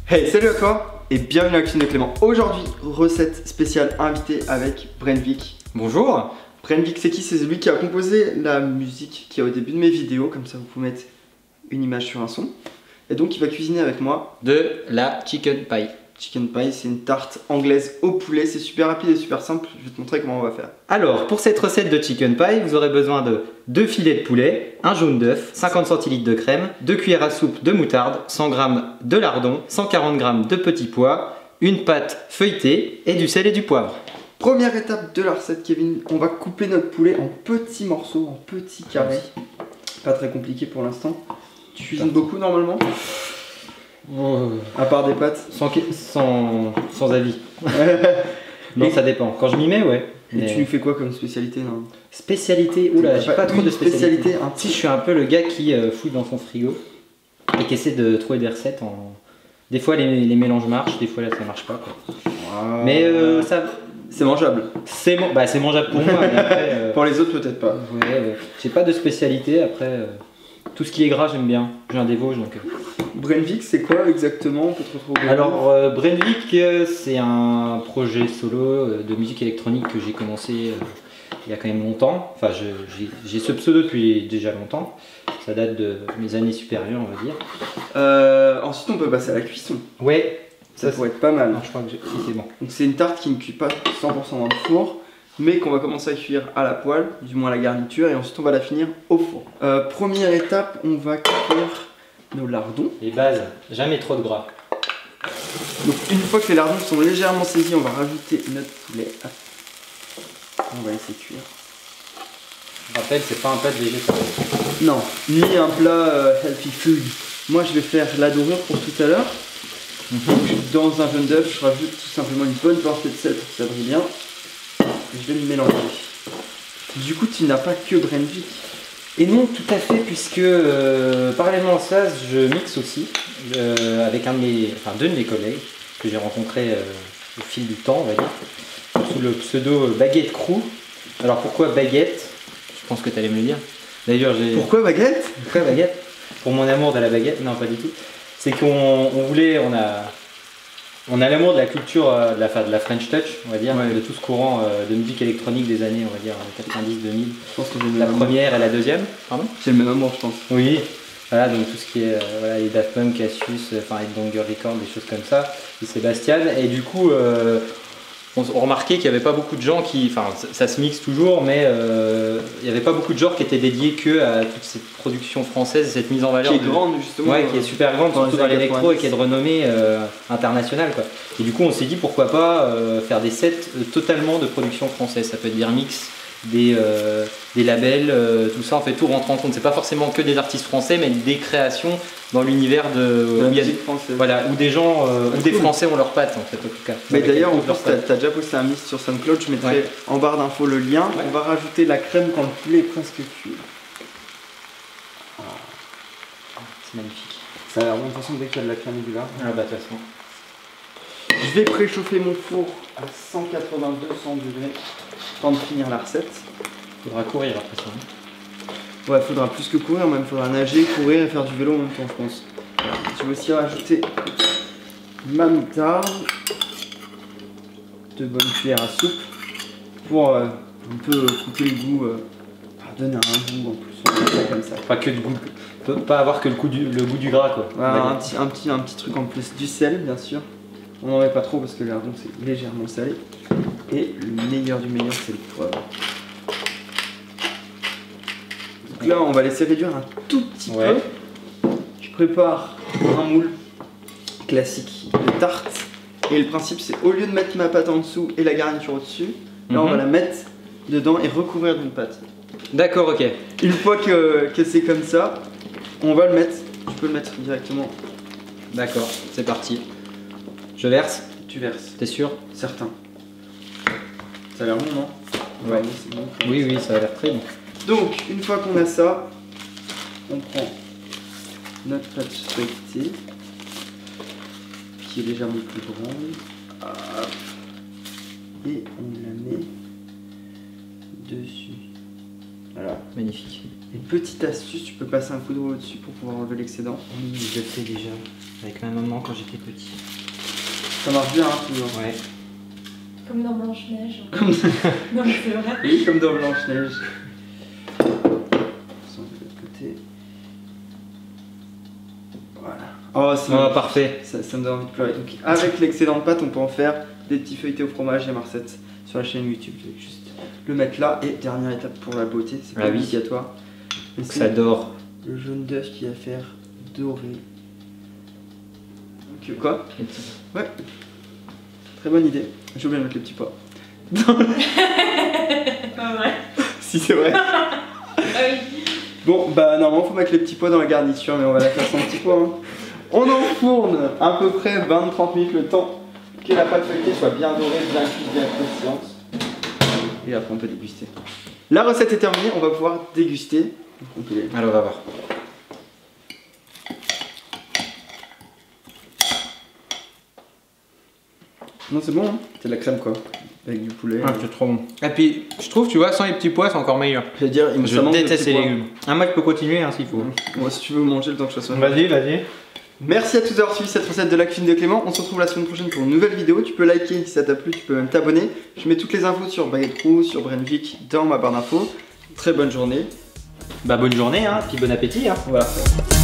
Hey, salut à toi et bienvenue à la cuisine de Clément. Aujourd'hui, recette spéciale invitée avec Brenvik. Bonjour. Brenvik, c'est qui? C'est celui qui a composé la musique qui est au début de mes vidéos, comme ça vous pouvez mettre une image sur un son. Et donc il va cuisiner avec moi De la chicken pie. Chicken pie, c'est une tarte anglaise au poulet, c'est super rapide et super simple, je vais te montrer comment on va faire. Alors, pour cette recette de chicken pie, vous aurez besoin de 2 filets de poulet, un jaune d'œuf, 50 centilitres de crème, 2 cuillères à soupe de moutarde, 100 g de lardon, 140 g de petits pois, une pâte feuilletée et du sel et du poivre. Première étape de la recette, Kevin, on va couper notre poulet en petits morceaux, en petits carrés. Pas très compliqué pour l'instant. Tu cuisines beaucoup normalement? À part des pâtes? Sans avis. Non, ça dépend. Quand je m'y mets, ouais. Et tu nous fais quoi comme spécialité? Non, spécialité, oula, j'ai pas trop de spécialité. Si, je suis un peu le gars qui fouille dans son frigo et qui essaie de trouver des recettes en... Des fois les mélanges marchent, des fois là ça marche pas quoi. Wow. Mais ça... C'est mangeable. C'est mangeable pour moi, mais après... Pour les autres peut-être pas. Ouais. J'ai pas de spécialité, après... Tout ce qui est gras j'aime bien, j'ai un des Vosges donc... Brenvik, c'est quoi exactement? On peut te retrouver. Alors Brenvik, c'est un projet solo de musique électronique que j'ai commencé il y a quand même longtemps. Enfin j'ai ce pseudo depuis déjà longtemps. Ça date de mes années supérieures on va dire. Ensuite on peut passer à la cuisson. Ouais. Ça pourrait être pas mal. Non, je crois que c'est bon. Donc c'est une tarte qui ne cuit pas 100% dans le four, mais qu'on va commencer à cuire à la poêle, du moins la garniture, et ensuite on va la finir au four. Première étape, on va cuire nos lardons. Les bases, jamais trop de gras. Donc une fois que les lardons sont légèrement saisis, on va rajouter notre poulet. On va laisser cuire. Je rappelle, c'est pas un plat de végétarien. Non, ni un plat healthy food. Moi je vais faire la dorure pour tout à l'heure. Dans un jaune d'œuf, je rajoute tout simplement une bonne portée de sel pour que ça brille bien. Je vais le mélanger. Du coup, tu n'as pas que Brenvik. Et non, tout à fait, puisque parallèlement à ça, je mixe aussi avec deux de mes collègues que j'ai rencontrés au fil du temps, on va dire, sous le pseudo Baguette Crew. Alors pourquoi Baguette? Je pense que tu allais me le dire. D'ailleurs, Pourquoi Baguette? Pourquoi Baguette? Pour mon amour de la baguette? Non, pas du tout. C'est qu'on voulait, on a l'amour de la culture de la French Touch, on va dire, ouais. De tout ce courant de musique électronique des années, on va dire 90-2000. Je pense que j'ai la première et la deuxième. Pardon? C'est le même amour, je pense. Oui. Voilà, donc tout ce qui est voilà, les Daft Punk, Cassius, enfin les Donger Records, des choses comme ça, et Sébastien. Et du coup, on remarquait qu'il n'y avait pas beaucoup de gens qui, enfin ça se mixe toujours, mais il n'y avait pas beaucoup de genres qui étaient dédiés que à toute cette production française, cette mise en valeur. Qui est grande justement. Ouais, qui est super grande, surtout dans l'électro et qui est de renommée internationale quoi. Et du coup on s'est dit pourquoi pas faire des sets totalement de production française, ça peut être des remix, des labels, tout ça, en fait tout rentre en compte. C'est pas forcément que des artistes français, mais des créations dans l'univers de la musique française. Voilà, où des gens, où des Français ont leurs pattes en fait, en tout cas. Mais d'ailleurs, en plus, t'as déjà posté un mix sur SoundCloud, je mettrai en barre d'infos le lien. Ouais. On va rajouter la crème quand le poulet est presque cuit. Oh. C'est magnifique. Ça a l'air bon, de toute façon, dès qu'il y a de la crème et du lard. Ah bah de toute façon. Je vais préchauffer mon four à 180-200 degrés. Temps de finir la recette. Faudra courir après ça. Ouais, faudra plus que courir, même faudra nager, courir et faire du vélo en même temps, je pense. Je vais aussi rajouter ma moutarde, 2 bonnes cuillères à soupe pour un peu couper le goût, donner un goût en plus, comme ça. Pas que de goût, pas avoir que le goût du gras quoi. Ouais, un petit truc en plus, du sel bien sûr. On n'en met pas trop parce que le lardon c'est légèrement salé. Et le meilleur du meilleur c'est le poivre. Donc là on va laisser réduire un tout petit peu. Je prépare un moule classique de tarte. Et le principe c'est au lieu de mettre ma pâte en dessous et la garniture au dessus, là on va la mettre dedans et recouvrir d'une pâte. D'accord, ok. Une fois que c'est comme ça, on va le mettre. Tu peux le mettre directement. D'accord, c'est parti. Je verse? Tu verses. T'es sûr? Certain. Ça a l'air bon, non? Ouais. C'est bon. Oui, ça a l'air très bon. Donc, une fois qu'on a ça, on prend notre pâte feuilletée, qui est légèrement plus grande, et on la met dessus. Voilà. Magnifique. Et petite astuce, tu peux passer un coup de rouleau dessus pour pouvoir enlever l'excédent. Oui, je le fais déjà. Avec ma maman quand j'étais petit. Ça marche bien, hein, toujours. Ouais. Comme dans Blanche-Neige. Non, mais c'est vrai. Oui, comme dans Blanche-Neige. De l'autre côté. Voilà. Oh, c'est Oh, parfait. ça me donne envie de pleurer. Donc, avec l'excédent de pâte, on peut en faire des petits feuilletés au fromage et Marcette sur la chaîne YouTube. Je vais juste le mettre là. Et dernière étape pour la beauté, c'est pas obligatoire. Mais Ça dort. le jaune d'œuf qui va faire dorer. Donc, quoi? Ouais. Très bonne idée. J'ai oublié de mettre les petits pois. Pas vrai. Si, c'est vrai. Ah oui. Bon, bah normalement faut mettre les petits pois dans la garniture, mais on va la faire sans petits pois. Hein. On enfourne à peu près 20-30 minutes le temps que la pâte feuilletée soit bien dorée, bien cuite, bien croustillante. Et après on peut déguster. La recette est terminée, on va pouvoir déguster. On peut les... Alors on va voir. Non c'est bon, hein, c'est de la crème quoi, avec du poulet. Ah, c'est trop bon. Et puis, je trouve, tu vois, sans les petits pois, c'est encore meilleur. Je veux dire, Je déteste les légumes. Ah, moi, je peux continuer hein, s'il faut. Moi si tu veux manger le temps que je fasse. Vas-y. Merci à tous d'avoir suivi cette recette de la cuisine de Clément. On se retrouve la semaine prochaine pour une nouvelle vidéo. Tu peux liker si ça t'a plu, tu peux même t'abonner. Je mets toutes les infos sur Baguette Crew, sur Brenvik dans ma barre d'infos. Très bonne journée. Bah, bonne journée, hein, puis bon appétit. Hein. Voilà.